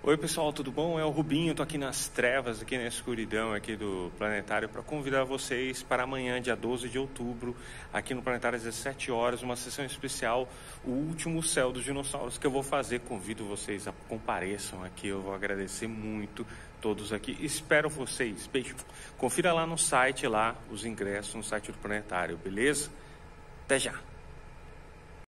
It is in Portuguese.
Oi pessoal, tudo bom? É o Rubinho, tô aqui nas trevas, aqui na escuridão aqui do Planetário para convidar vocês para amanhã, dia 12 de outubro, aqui no Planetário às 17 horas, uma sessão especial, o último céu dos dinossauros que eu vou fazer. Convido vocês a compareçam aqui, eu vou agradecer muito todos aqui. Espero vocês. Beijo. Confira lá no site, lá os ingressos no site do Planetário, beleza? Até já.